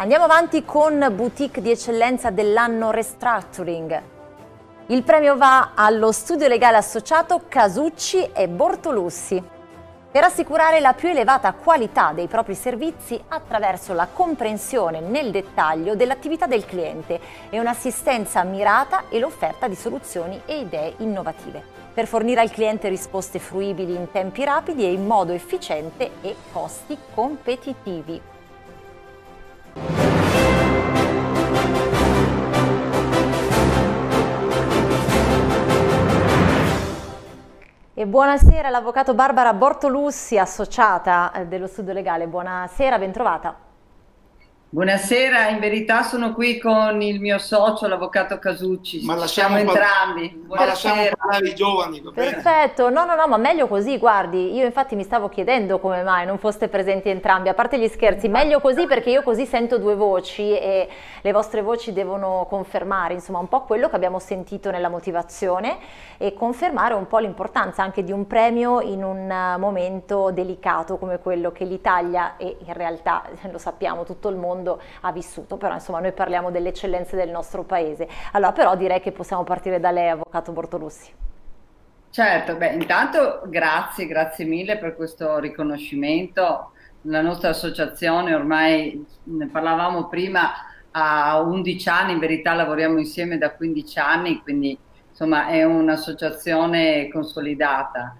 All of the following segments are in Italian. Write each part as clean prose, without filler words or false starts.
Andiamo avanti con Boutique di eccellenza dell'anno Restructuring. Il premio va allo studio legale associato Casucci e Bortolussi per assicurare la più elevata qualità dei propri servizi attraverso la comprensione nel dettaglio dell'attività del cliente e un'assistenza mirata e l'offerta di soluzioni e idee innovative per fornire al cliente risposte fruibili in tempi rapidi e in modo efficiente e costi competitivi. E buonasera all'avvocato Barbara Bortolussi, associata dello studio legale. Buonasera, bentrovata. Buonasera, in verità sono qui con il mio socio, l'avvocato Casucci. Ma Siamo entrambi. Ma lasciamo parlare i giovani, va bene? Perfetto, no, ma meglio così, guardi, io infatti mi stavo chiedendo come mai non foste presenti entrambi, a parte gli scherzi, meglio così perché io così sento due voci e le vostre voci devono confermare, insomma, un po' quello che abbiamo sentito nella motivazione e confermare un po' l'importanza anche di un premio in un momento delicato come quello che l'Italia e in realtà, lo sappiamo, tutto il mondo ha vissuto, però insomma noi parliamo delle eccellenze del nostro paese. Allora però direi che possiamo partire da lei, avvocato Bortolussi. Certo, beh, intanto grazie mille per questo riconoscimento. La nostra associazione ormai, ne parlavamo prima, ha 11 anni, in verità lavoriamo insieme da 15 anni, quindi insomma è un'associazione consolidata.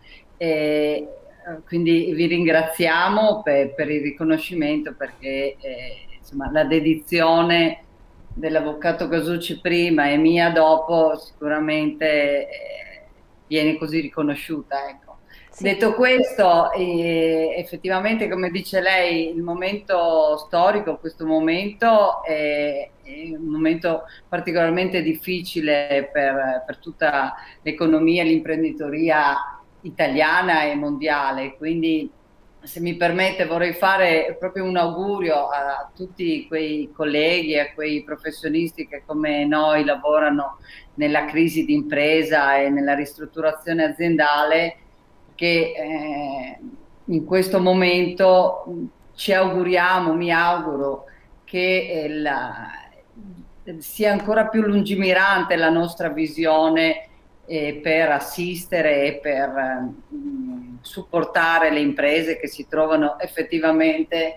Quindi vi ringraziamo per il riconoscimento perché insomma, la dedizione dell'avvocato Casucci prima e mia dopo sicuramente viene così riconosciuta. Ecco. Sì. Detto questo, effettivamente come dice lei, il momento storico, questo momento è un momento particolarmente difficile per tutta l'economia e l'imprenditoria italiana e mondiale, quindi se mi permette vorrei fare proprio un augurio a tutti quei colleghi, a quei professionisti che come noi lavorano nella crisi d'impresa e nella ristrutturazione aziendale, che in questo momento ci auguriamo, mi auguro che sia ancora più lungimirante la nostra visione per assistere e per supportare le imprese che si trovano effettivamente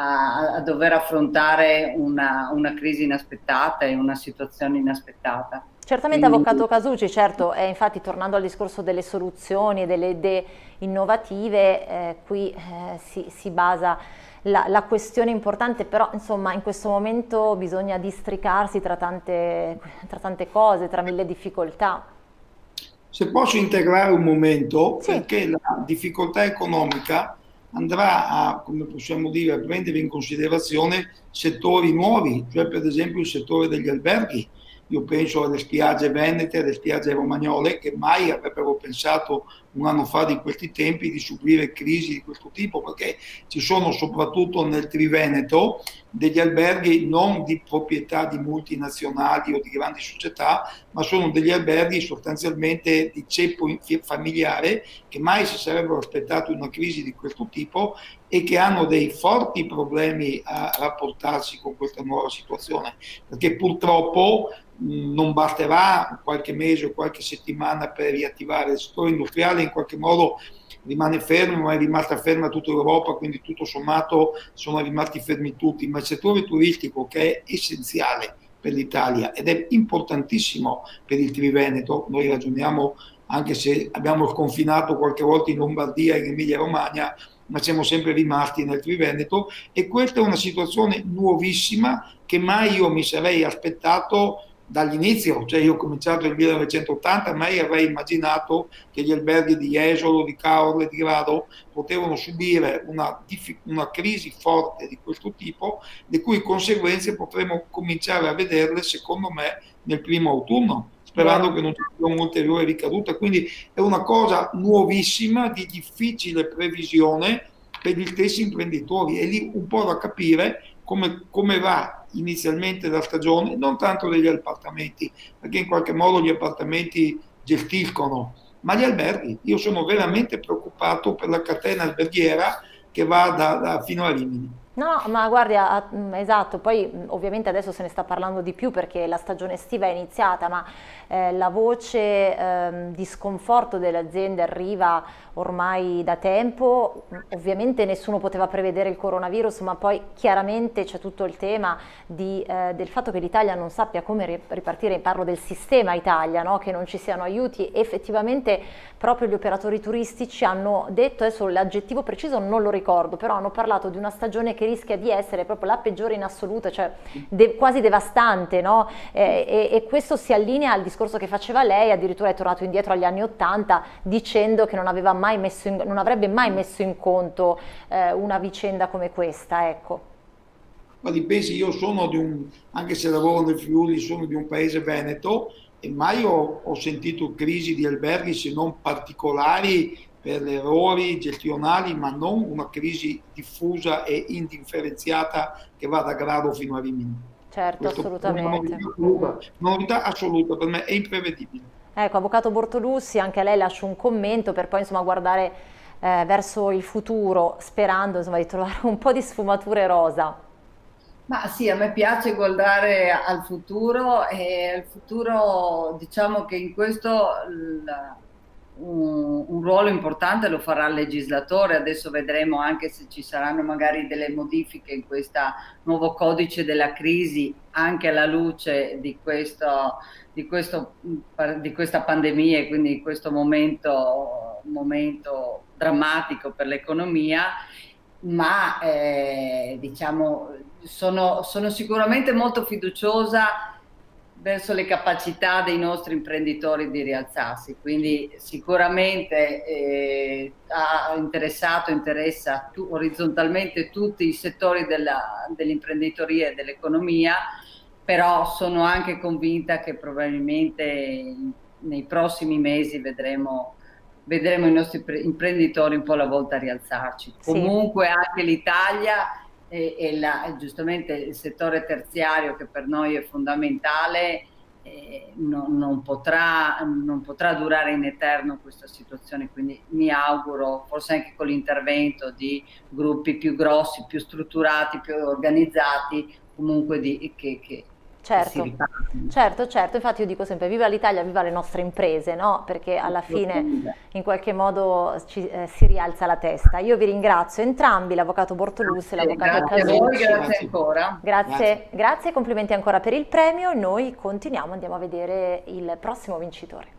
a dover affrontare una crisi inaspettata e una situazione inaspettata. Certamente, avvocato Casucci, certo, infatti tornando al discorso delle soluzioni e delle idee innovative, qui si basa la questione importante, però insomma in questo momento bisogna districarsi tra tante cose, tra mille difficoltà. Se posso integrare un momento, sì. Perché la difficoltà economica andrà a, come possiamo dire, a prendere in considerazione settori nuovi, cioè per esempio il settore degli alberghi. Io penso alle spiagge venete, alle spiagge romagnole, che mai avrebbero pensato un anno fa di questi tempi di subire crisi di questo tipo, perché ci sono soprattutto nel Triveneto degli alberghi non di proprietà di multinazionali o di grandi società, ma sono degli alberghi sostanzialmente di ceppo familiare che mai si sarebbero aspettati una crisi di questo tipo e che hanno dei forti problemi a rapportarsi con questa nuova situazione, perché purtroppo non basterà qualche mese o qualche settimana per riattivare il settore industriale, in qualche modo rimane fermo, ma è rimasta ferma tutta Europa, quindi tutto sommato sono rimasti fermi tutti, ma il settore turistico, che è essenziale per l'Italia ed è importantissimo per il Triveneto, noi ragioniamo anche se abbiamo sconfinato qualche volta in Lombardia e in Emilia-Romagna, ma siamo sempre rimasti nel Triveneto, e questa è una situazione nuovissima che mai io mi sarei aspettato dall'inizio, cioè io ho cominciato nel 1980, mai avrei immaginato che gli alberghi di Jesolo, di Caorle, di Grado potevano subire una crisi forte di questo tipo, le cui conseguenze potremo cominciare a vederle, secondo me, nel primo autunno, sperando che non ci sia un'ulteriore ricaduta. Quindi è una cosa nuovissima, di difficile previsione per gli stessi imprenditori, e lì un po' da capire come va inizialmente la stagione, non tanto degli appartamenti, perché in qualche modo gli appartamenti gestiscono, ma gli alberghi. Io sono veramente preoccupato per la catena alberghiera che va fino a Rimini. No, ma guardi, esatto, poi ovviamente adesso se ne sta parlando di più perché la stagione estiva è iniziata, ma la voce di sconforto delle aziende arriva ormai da tempo. Ovviamente nessuno poteva prevedere il coronavirus, ma poi chiaramente c'è tutto il tema del fatto che l'Italia non sappia come ripartire. Parlo del sistema Italia, no? Che non ci siano aiuti. Effettivamente proprio gli operatori turistici hanno detto, adesso l'aggettivo preciso non lo ricordo, però hanno parlato di una stagione che rischia di essere proprio la peggiore in assoluto, cioè quasi devastante, no? E questo si allinea al discorso che faceva lei. Addirittura è tornato indietro agli anni '80 dicendo che non avrebbe mai messo in conto una vicenda come questa, ecco. Ma pensi, io sono anche se lavoro nel Friuli, sono di un paese veneto e mai ho sentito crisi di alberghi se non particolari per errori gestionali, ma non una crisi diffusa e indifferenziata che va da Grado fino a Rimini. Certo, assolutamente. Una novità assoluta, per me è imprevedibile. Ecco, avvocato Bortolussi, anche a lei lascio un commento per poi insomma guardare verso il futuro, sperando insomma di trovare un po' di sfumature rosa. Ma sì, a me piace guardare al futuro e al futuro diciamo che in questo un ruolo importante lo farà il legislatore. Adesso vedremo anche se ci saranno magari delle modifiche in questo nuovo codice della crisi, anche alla luce di questa pandemia e quindi di questo momento drammatico per l'economia. Ma diciamo sono sicuramente molto fiduciosa verso le capacità dei nostri imprenditori di rialzarsi, quindi sicuramente interessa orizzontalmente tutti i settori dell'imprenditoria e dell'economia, però sono anche convinta che probabilmente nei prossimi mesi vedremo i nostri imprenditori un po' alla volta rialzarci. Sì. Comunque anche l'Italia e giustamente il settore terziario, che per noi è fondamentale, non potrà durare in eterno questa situazione, quindi mi auguro, forse anche con l'intervento di gruppi più grossi, più strutturati, più organizzati, comunque che certo, infatti io dico sempre viva l'Italia, viva le nostre imprese, no? Perché alla fine in qualche modo si rialza la testa. Io vi ringrazio entrambi, l'avvocato Bortolussi e l'avvocato Casucci. Grazie ancora. Grazie, complimenti ancora per il premio. Noi continuiamo, andiamo a vedere il prossimo vincitore.